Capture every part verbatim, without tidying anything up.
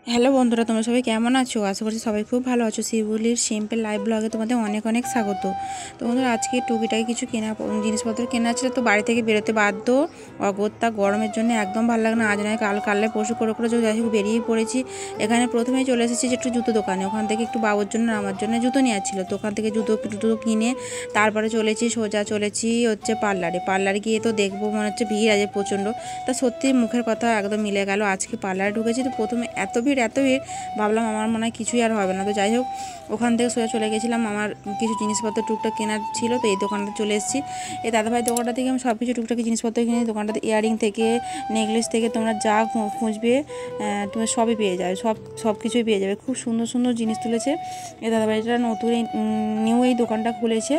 Hello বন্ধুরা, তোমরা সবাই কেমন আছো? আশা করছি সবাই খুব ভালো আছো। শিবুলির সিম্পল লাইভ ব্লগে তোমাদের অনেক অনেক স্বাগত। তো বন্ধুরা, আজকে টুকিটাকি কিছু কেনা জিনিসপত্র কেনা ছিল, তো বাড়ি থেকে বেরোতে বাধ্য। অগত্যা গরমের জন্য একদম ভালো লাগে না, আজ নয় কাল, কালে পরশু করে করে যাই হোক বেরিয়ে পড়েছি। এখানে প্রথমেই চলে এসেছি যে একটু জুতো দোকানে, ওখান থেকে একটু বাবুর জন্য আমার জন্য জুতো নেওয়ার ছিল, তো ওখান থেকে জুতো জুতো কিনে তারপরে চলেছি সোজা চলেছি হচ্ছে পার্লারে। পার্লারে গিয়ে তো দেখবো মনে হচ্ছে ভিড় আছে প্রচণ্ড। তা সত্যি মুখের কথা একদম মিলে গেল, আজকে পার্লারে ঢুকেছি তো প্রথমে এত ভিড় এত ভিড় ভাবলাম আমার মনে হয় কিছুই আর হবে না। তো যাই হোক ওখান থেকে সোজা চলে গেছিলাম, আমার কিছু জিনিসপত্র টুকটাক কেনার ছিল, তো এই দোকানটা চলে এসেছি। এই দাদাভাই দোকানটা থেকে আমি সব কিছু টুকটাকি জিনিসপত্র কিনে, দোকানটাতে ইয়ারিং থেকে নেকলেস থেকে তোমরা যা খুঁজবে তুমি সবই পেয়ে যাবে, সব সব কিছুই পেয়ে যাবে। খুব সুন্দর সুন্দর জিনিস তুলেছে এই দাদাভাইটা, নতুন এই নিউ এই দোকানটা খুলেছে।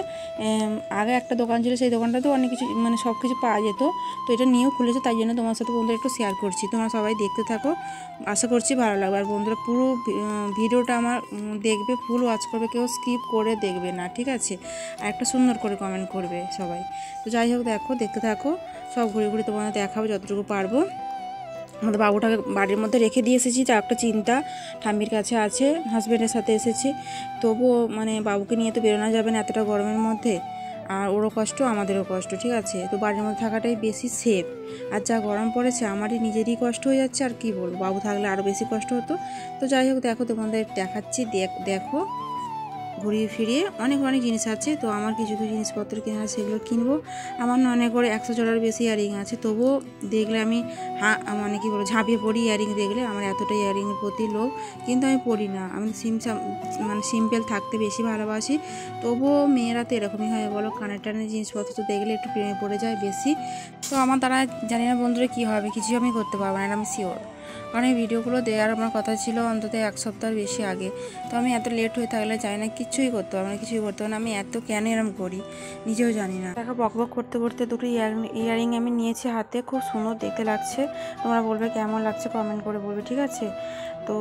আগে একটা দোকান ছিল, সেই দোকানটাতেও অনেক কিছু মানে সব কিছু পাওয়া যেত, তো এটা নিউ খুলেছে, তাই জন্য তোমার সাথে বন্ধুরা একটু শেয়ার করছি। তোমরা সবাই দেখতে থাকো, আশা করছি ভালো লাগবে। আর বন্ধুরা পুরো ভিডিওটা আমার দেখবে, ফুল ওয়াচ করবে, কেউ স্কিপ করে দেখবে না, ঠিক আছে? আর একটা সুন্দর করে কমেন্ট করবে সবাই। তো যাই হোক দেখো, দেখতে থাকো, সব ঘুরে ঘুরে তোমাদের দেখাবো যতটুকু পারবো। আমাদের বাবুটাকে বাড়ির মধ্যে রেখে দিয়ে এসেছি, তার একটা চিন্তা, ঠাম্মির কাছে আছে, হাজব্যান্ডের সাথে এসেছি, তবুও মানে বাবুকে নিয়ে তো বেরোনো যাবে না এতটা গরমের মধ্যে, আর ওরও কষ্ট আমাদেরও কষ্ট, ঠিক আছে? তো বাড়ির মধ্যে থাকাটাই বেশি সেফ। আর যা গরম পড়েছে আমারই নিজেরই কষ্ট হয়ে যাচ্ছে, আর কি বলবো, বাবু থাকলে আরও বেশি কষ্ট হতো। তো যাই হোক দেখো, তোমাদের দেখাচ্ছি, দেখো ঘুরিয়ে ফিরিয়ে অনেক অনেক জিনিস আছে। তো আমার কিছু কিছু জিনিসপত্র কেনা, সেগুলো কিনবো। আমার না অনেক করে একশো জোড়ার বেশি ইয়ারিং আছে, তবুও দেখলে আমি হ্যাঁ মানে কী বলবো ঝাঁপিয়ে পড়ি ইয়ারিং দেখলে, আমার এতটা ইয়ারিংয়ের প্রতি লোভ, কিন্তু আমি পড়ি না। আমি সিম মানে সিম্পল থাকতে বেশি ভালোবাসি, তবুও মেয়েরা তো এরকমই হয় বলো, কানের টানের জিনিসপত্র তো দেখলে একটু প্রেমে পড়ে যায় বেশি। তো আমার দ্বারা জানি না বন্ধুরা কী হবে, কিছু আমি করতে পারবো না, আমি শিওর। কারণ এই ভিডিওগুলো দেওয়ার আমার কথা ছিল অন্তত এক সপ্তাহের বেশি আগে, তো আমি এত লেট হয়ে থাকলে চাই না, কিছুই করতে পারবো না, কিছুই করতে পারবো না। আমি এত কেন এরম করি নিজেও জানি না। দেখো বক বক করতে করতে দুটো ইয়ারিং ইয়ারিং আমি নিয়েছি হাতে, খুব সুন্দর দেখতে লাগছে। তোমরা বলবে কেমন লাগছে, কমেন্ট করে বলবে, ঠিক আছে? তো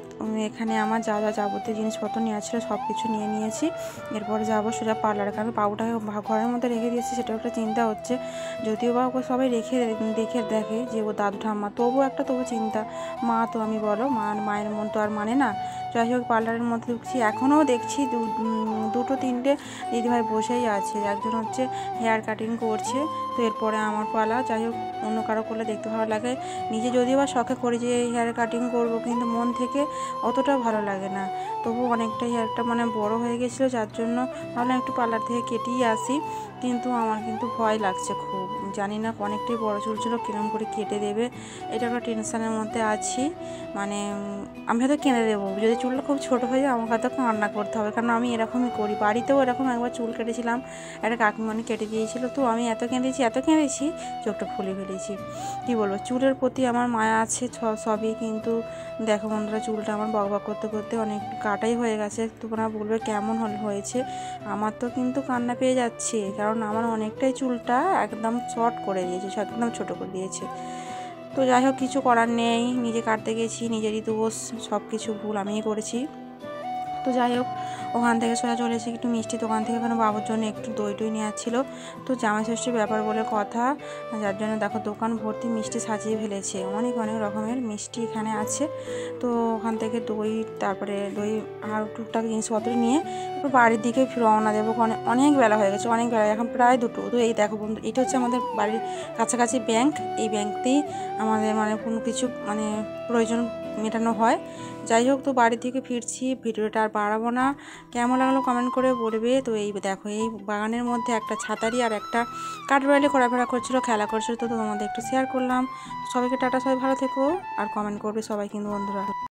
এখানে আমার যা যা যাবতীয় জিনিসপত্র নেওয়া ছিল সব কিছু নিয়ে নিয়েছি। এরপরে যাবো সোজা পার্লারে, কারণ বাবুটাকে ঘরের মধ্যে রেখে দিয়েছি, সেটাও একটা চিন্তা হচ্ছে। যদিও বা ওকে সবাই রেখে দেখে দেখে যে ও দাদু ঠাম্মা, তবু একটা তবু চিন্তা, মা তো আমি বলো, মা মায়ের মন তো আর মানে না। যাই হোক পার্লারের মধ্যে ঢুকছি, এখনও দেখছি দুটো তিনটে দিদিভাই বসেই আছে, একজন হচ্ছে হেয়ার কাটিং করছে, তো এরপরে আমার পালা। যাই হোক অন্য কারো করলে দেখতে ভালো লাগে, নিজে যদিও বা শখে করি যে হেয়ার কাটিং করব, কিন্তু মন থেকে অতটা ভালো লাগে না। তবু অনেকটা হেয়ারটা মানে বড় হয়ে গেছিলো, যার জন্য ভাবলাম একটু পার্লার থেকে কেটেই আসি, কিন্তু আমার কিন্তু ভয় লাগছে খুব, জানি না অনেকটাই বড় চুল ছিল, কিরম করে কেটে দেবে, এটা একটা টেনশনের মধ্যে আছি। মানে আমি হয়তো কেটে দেবো, যদি চুলটা খুব ছোটো হয়ে যায় আমাকে হয়তো কান্না করতে হবে, কারণ আমি এরকমই করি, বাড়িতেও এরকম একবার চুল কেটেছিলাম, একটা কাকিমানি কেটে দিয়েছিল, তো আমি এত কেঁদেছি এত কেঁদেছি চোখটা ফুলে ফেলেছি। কী বলবো, চুলের প্রতি আমার মায়া আছে সবই, কিন্তু দেখো বন্ধুরা চুলটা আমার বক বক করতে করতে অনেক কাটাই হয়ে গেছে। তোমরা বলবে কেমন হল হয়েছে, আমার তো কিন্তু কান্না পেয়ে যাচ্ছে, কারণ আমার অনেকটাই চুলটা একদম শর্ট করে দিয়েছে, একদম ছোটো করে দিয়েছে। তো যাই হোক কিছু করার নেই, নিজে কাটতে গেছি, নিজেরই দোষ, সব কিছু ভুল আমিই করেছি। তো যাই হোক ওখান থেকে সোজা চলে এসে একটু মিষ্টি দোকান থেকে, ওখানে বাবুর জন্য একটু দই টই নেওয়ার ছিল, তো জামাই ষষ্ঠীর ব্যাপার বলে কথা, যার জন্য দেখো দোকান ভর্তি মিষ্টি সাজিয়ে ফেলেছে, অনেক অনেক রকমের মিষ্টি এখানে আছে। তো ওখান থেকে দই, তারপরে দই আর টুকটাক জিনিসপত্র নিয়ে একটু বাড়ির দিকে রওনা দেবো, অনেক অনেক বেলা হয়ে গেছে, অনেক বেলা, এখন প্রায় দুটো। তো এই দেখো বন্ধু, এটা হচ্ছে আমাদের বাড়ির কাছাকাছি ব্যাংক, এই ব্যাংকতেই আমাদের মানে কোনো কিছু মানে প্রয়োজন মেটানো হয়। যাই হোক তো বাড়ির দিকে ফিরছি, ভিডিওটা আর বাড়াবো না, কেমন লাগলো কমেন্ট করে বলবে। তো এই দেখো এই বাগানের মধ্যে একটা ছাতারি আর একটা কাঠবিড়ালি ঘোরাফেরা করছিল, খেলা করছিল, তো তোমাদের একটু শেয়ার করলাম। সবাইকে টাটা, সবাই ভালো থেকো, আর কমেন্ট করবে সবাই কিন্তু বন্ধুরা।